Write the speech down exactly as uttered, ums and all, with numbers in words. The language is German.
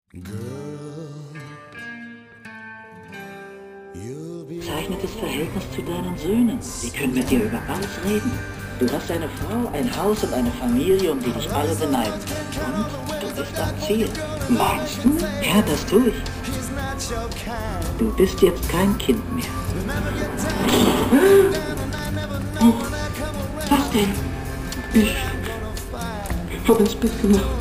Zeichnetes Verhältnis zu deinen Söhnen. Sie können mit dir über alles reden. Du hast eine Frau, ein Haus und eine Familie, um die dich alle beneiden. Und du bist am Ziel. Meinst du? Ja, das tue ich. Du bist jetzt kein Kind mehr. Oh, was denn? Ich habe ins Bett gemacht.